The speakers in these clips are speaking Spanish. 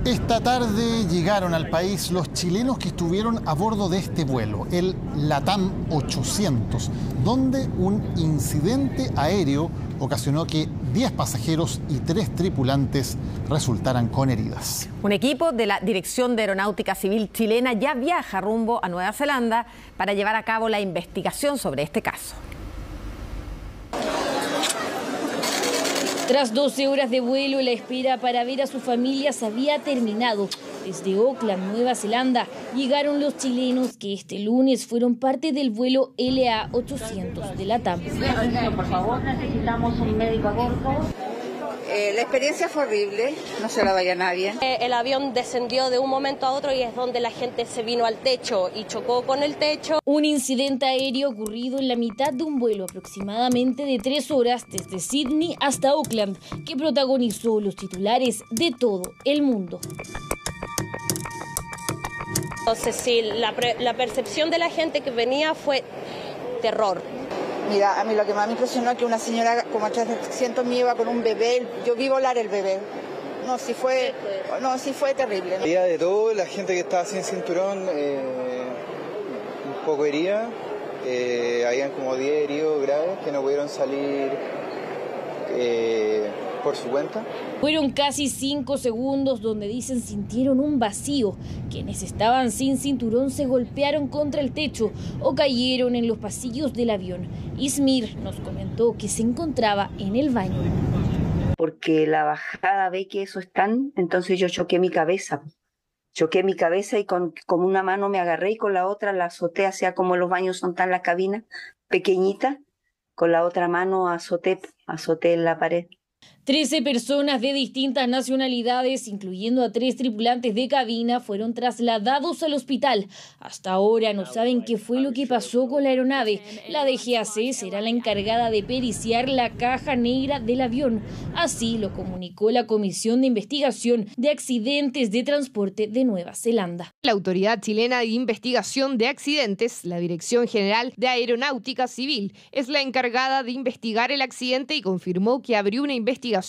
Esta tarde llegaron al país los chilenos que estuvieron a bordo de este vuelo, el LATAM 800, donde un incidente aéreo ocasionó que 10 pasajeros y 3 tripulantes resultaran con heridas. Un equipo de la Dirección de Aeronáutica Civil chilena ya viaja rumbo a Nueva Zelanda para llevar a cabo la investigación sobre este caso. Tras 12 horas de vuelo, la espera para ver a sus familias había terminado. Desde Auckland, Nueva Zelanda, llegaron los chilenos que este lunes fueron parte del vuelo LA 800 de LATAM. Por favor, necesitamos un médico a bordo. La experiencia fue horrible, no se la vaya a nadie. El avión descendió de un momento a otro y es donde la gente se vino al techo y chocó con el techo. Un incidente aéreo ocurrido en la mitad de un vuelo aproximadamente de 3 horas desde Sydney hasta Auckland, que protagonizó los titulares de todo el mundo. Entonces, sí, la percepción de la gente que venía fue terror. Mira, a mí lo que más me impresionó es que una señora como a 300 me iba con un bebé, yo vi volar el bebé. Sí fue terrible. Había de todo, la gente que estaba sin cinturón, un poco herida, habían como 10 heridos graves que no pudieron salir por su cuenta. Fueron casi 5 segundos donde dicen sintieron un vacío. Quienes estaban sin cinturón se golpearon contra el techo o cayeron en los pasillos del avión. Ismir nos comentó que se encontraba en el baño. Porque la bajada ve que eso están, entonces yo choqué mi cabeza. Y con una mano me agarré y con la otra la azoté, hacia como los baños son tan la cabina, pequeñita, con la otra mano azoté en la pared. 13 personas de distintas nacionalidades, incluyendo a 3 tripulantes de cabina, fueron trasladados al hospital. Hasta ahora no saben qué fue lo que pasó con la aeronave. La DGAC será la encargada de periciar la caja negra del avión. Así lo comunicó la Comisión de Investigación de Accidentes de Transporte de Nueva Zelanda. La Autoridad Chilena de Investigación de Accidentes, la Dirección General de Aeronáutica Civil, es la encargada de investigar el accidente y confirmó que abrió una investigación.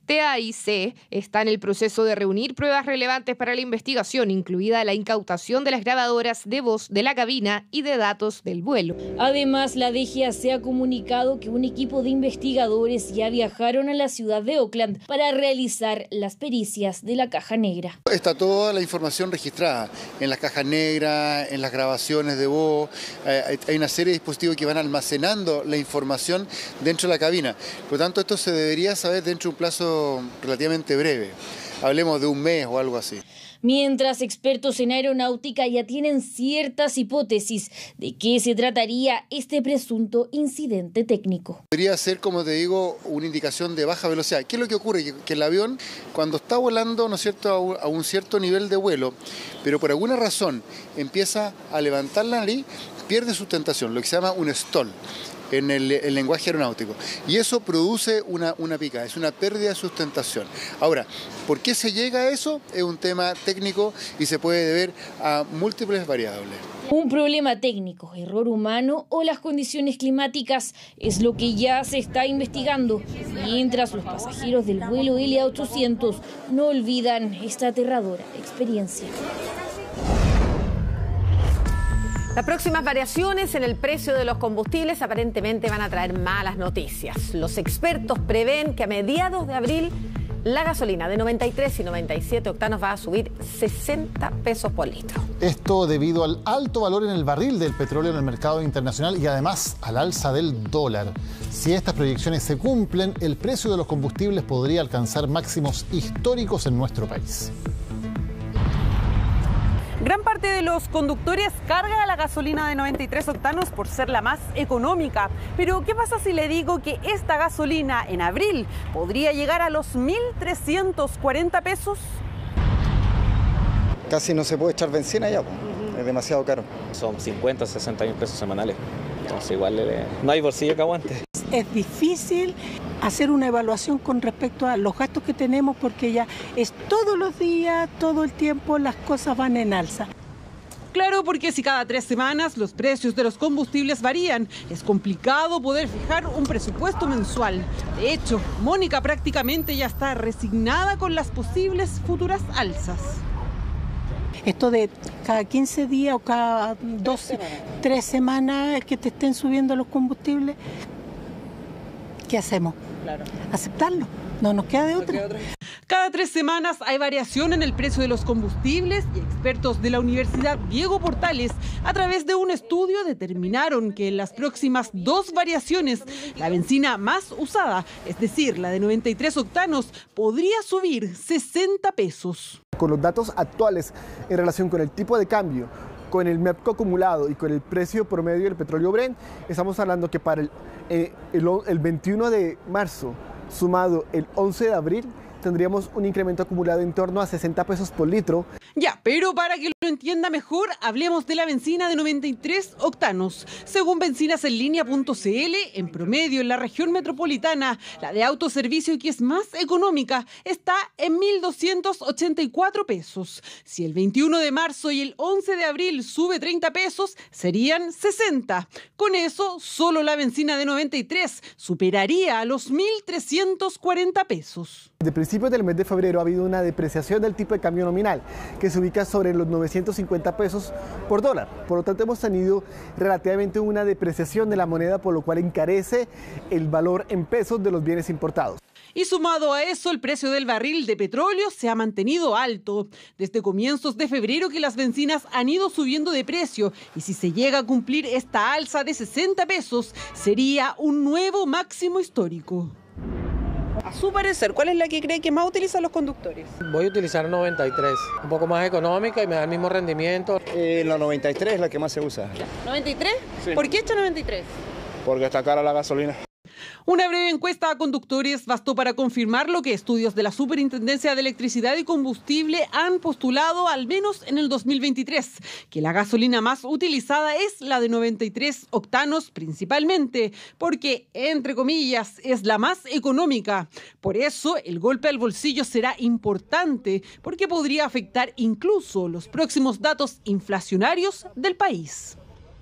TAIC está en el proceso de reunir pruebas relevantes para la investigación, incluida la incautación de las grabadoras de voz de la cabina y de datos del vuelo. Además, la DGAC ha comunicado que un equipo de investigadores ya viajaron a la ciudad de Auckland para realizar las pericias de la caja negra. Está toda la información registrada en las cajas negras, en las grabaciones de voz. Hay una serie de dispositivos que van almacenando la información dentro de la cabina. Por lo tanto, esto se debería saber dentro de un plazo relativamente breve. Hablemos de un mes o algo así. Mientras expertos en aeronáutica ya tienen ciertas hipótesis de qué se trataría este presunto incidente técnico. Podría ser, como te digo, una indicación de baja velocidad. ¿Qué es lo que ocurre? Que el avión, cuando está volando, ¿no es cierto?, a un cierto nivel de vuelo, pero por alguna razón empieza a levantar la nariz, pierde sustentación, lo que se llama un stall en el lenguaje aeronáutico. Y eso produce una picada, es una pérdida de sustentación. Ahora, ¿por qué se llega a eso? Es un tema técnico y se puede deber a múltiples variables. Un problema técnico, error humano o las condiciones climáticas es lo que ya se está investigando, mientras los pasajeros del vuelo LA 800 no olvidan esta aterradora experiencia. Las próximas variaciones en el precio de los combustibles aparentemente van a traer malas noticias. Los expertos prevén que a mediados de abril la gasolina de 93 y 97 octanos va a subir 60 pesos por litro. Esto debido al alto valor en el barril del petróleo en el mercado internacional y además al alza del dólar. Si estas proyecciones se cumplen, el precio de los combustibles podría alcanzar máximos históricos en nuestro país. Gran parte de los conductores carga la gasolina de 93 octanos por ser la más económica. Pero, ¿qué pasa si le digo que esta gasolina en abril podría llegar a los 1.340 pesos? Casi no se puede echar benzina ya, es demasiado caro. Son 50, 60 mil pesos semanales, entonces igual no hay bolsillo que aguante. Es difícil hacer una evaluación con respecto a los gastos que tenemos porque ya es todos los días, todo el tiempo, las cosas van en alza. Claro, porque si cada 3 semanas los precios de los combustibles varían, es complicado poder fijar un presupuesto mensual. De hecho, Mónica prácticamente ya está resignada con las posibles futuras alzas. Esto de cada 15 días o cada 3 semanas que te estén subiendo los combustibles, ¿qué hacemos? Claro. Aceptarlo, no nos queda de otra. Cada 3 semanas hay variación en el precio de los combustibles y expertos de la Universidad Diego Portales, a través de un estudio, determinaron que en las próximas 2 variaciones, la benzina más usada, es decir, la de 93 octanos, podría subir 60 pesos. Con los datos actuales en relación con el tipo de cambio, con el MEPCO acumulado y con el precio promedio del petróleo Brent, estamos hablando que para el 21 de marzo, sumado el 11 de abril, tendríamos un incremento acumulado en torno a 60 pesos por litro. Ya, pero para que lo entienda mejor, hablemos de la benzina de 93 octanos. Según benzinasenlinea.cl, en promedio en la región metropolitana, la de autoservicio, que es más económica, está en 1.284 pesos. Si el 21 de marzo y el 11 de abril sube 30 pesos, serían 60. Con eso, solo la benzina de 93 superaría a los 1.340 pesos. De principios del mes de febrero ha habido una depreciación del tipo de cambio nominal, que se ubica sobre los 950 pesos por dólar. Por lo tanto, hemos tenido relativamente una depreciación de la moneda, por lo cual encarece el valor en pesos de los bienes importados. Y sumado a eso, el precio del barril de petróleo se ha mantenido alto. Desde comienzos de febrero que las bencinas han ido subiendo de precio, y si se llega a cumplir esta alza de 60 pesos, sería un nuevo máximo histórico. A su parecer, ¿cuál es la que cree que más utilizan los conductores? Voy a utilizar 93, un poco más económica y me da el mismo rendimiento. La 93 es la que más se usa. ¿93? Sí. ¿Por qué echa 93? Porque está cara la gasolina. Una breve encuesta a conductores bastó para confirmar lo que estudios de la Superintendencia de Electricidad y Combustible han postulado, al menos en el 2023, que la gasolina más utilizada es la de 93 octanos principalmente, porque, entre comillas, es la más económica. Por eso, el golpe al bolsillo será importante, porque podría afectar incluso los próximos datos inflacionarios del país.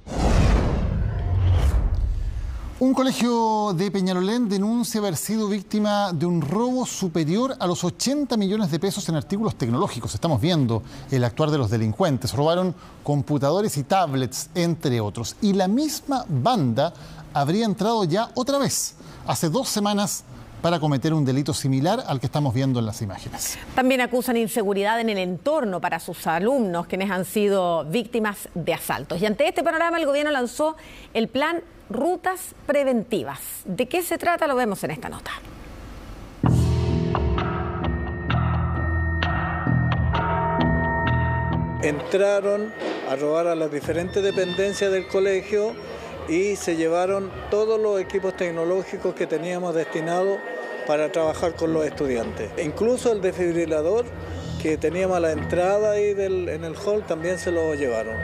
Un colegio de Peñalolén denuncia haber sido víctima de un robo superior a los 80 millones de pesos en artículos tecnológicos. Estamos viendo el actuar de los delincuentes. Robaron computadores y tablets, entre otros. Y la misma banda habría entrado ya otra vez, hace 2 semanas, para cometer un delito similar al que estamos viendo en las imágenes. También acusan inseguridad en el entorno para sus alumnos, quienes han sido víctimas de asaltos. Y ante este panorama, el gobierno lanzó el plan Rutas Preventivas. ¿De qué se trata? Lo vemos en esta nota. Entraron a robar a las diferentes dependencias del colegio y se llevaron todos los equipos tecnológicos que teníamos destinados para trabajar con los estudiantes. Incluso el desfibrilador que teníamos a la entrada ahí en el hall también se lo llevaron.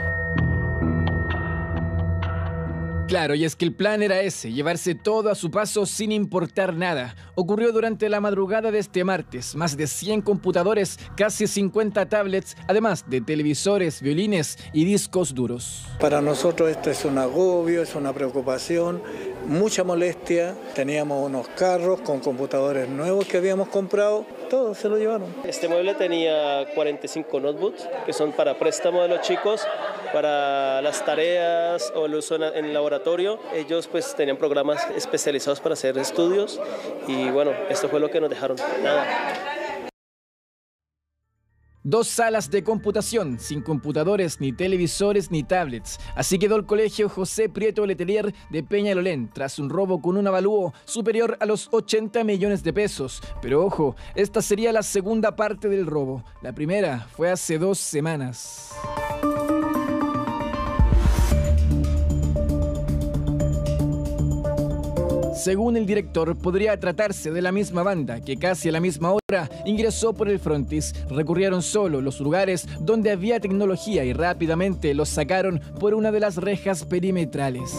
Claro, y es que el plan era ese, llevarse todo a su paso sin importar nada. Ocurrió durante la madrugada de este martes. Más de 100 computadores, casi 50 tablets, además de televisores, violines y discos duros. Para nosotros esto es un agobio, es una preocupación, mucha molestia. Teníamos unos carros con computadores nuevos que habíamos comprado, todos se lo llevaron. Este mueble tenía 45 notebooks que son para préstamo de los chicos, para las tareas o el uso en el laboratorio. Ellos pues tenían programas especializados para hacer estudios y bueno, esto fue lo que nos dejaron. Nada. 2 salas de computación, sin computadores, ni televisores, ni tablets. Así quedó el colegio José Prieto Letelier de Peñalolén, tras un robo con un avalúo superior a los 80 millones de pesos. Pero ojo, esta sería la segunda parte del robo. La primera fue hace 2 semanas. Según el director, podría tratarse de la misma banda que casi a la misma hora ingresó por el frontis. Recurrieron solo los lugares donde había tecnología y rápidamente los sacaron por una de las rejas perimetrales.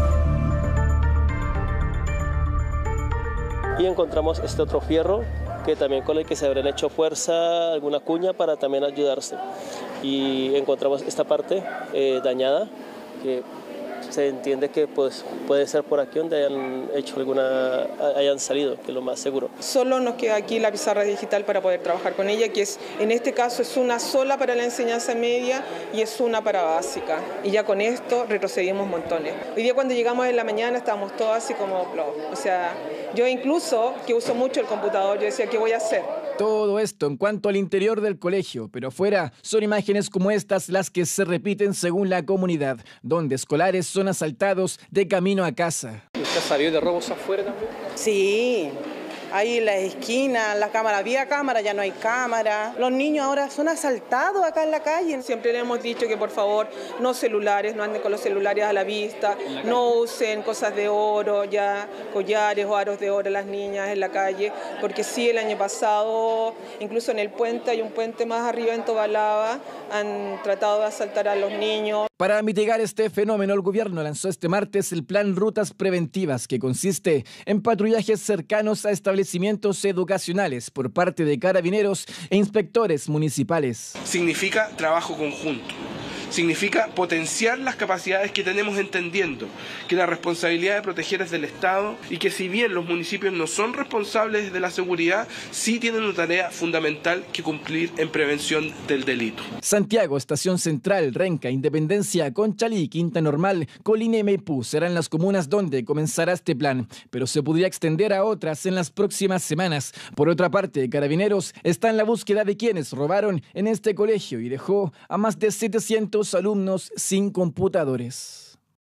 Y encontramos este otro fierro que también con el que se habrán hecho fuerza, alguna cuña para también ayudarse. y encontramos esta parte dañada, que se entiende que pues, puede ser por aquí donde hayan salido, que es lo más seguro. Solo nos queda aquí la pizarra digital para poder trabajar con ella, que en este caso es una sola para la enseñanza media y es una para básica. Y ya con esto retrocedimos montones. Hoy día cuando llegamos en la mañana estábamos todos así como, o sea, yo incluso que uso mucho el computador, yo decía, ¿qué voy a hacer? Todo esto en cuanto al interior del colegio, pero afuera son imágenes como estas las que se repiten según la comunidad, donde escolares son asaltados de camino a casa. ¿Usted salió de robos afuera también? Sí, ahí en las esquinas, la cámara, había cámara, ya no hay cámara. Los niños ahora son asaltados acá en la calle. Siempre le hemos dicho que por favor no celulares, no anden con los celulares a la vista, no usen cosas de oro, ya collares o aros de oro las niñas en la calle, porque sí, el año pasado, incluso en el puente, hay un puente más arriba en Tobalaba, han tratado de asaltar a los niños. Para mitigar este fenómeno, el gobierno lanzó este martes el plan Rutas Preventivas, que consiste en patrullajes cercanos a establecimientos educacionales por parte de carabineros e inspectores municipales. Significa trabajo conjunto. Significa potenciar las capacidades que tenemos, entendiendo que la responsabilidad de proteger es del Estado y que si bien los municipios no son responsables de la seguridad, sí tienen una tarea fundamental que cumplir en prevención del delito. Santiago, Estación Central, Renca, Independencia, Conchalí, Quinta Normal, Colina y Maipú serán las comunas donde comenzará este plan, pero se podría extender a otras en las próximas semanas. Por otra parte, Carabineros está en la búsqueda de quienes robaron en este colegio y dejó a más de 700 alumnos sin computadores.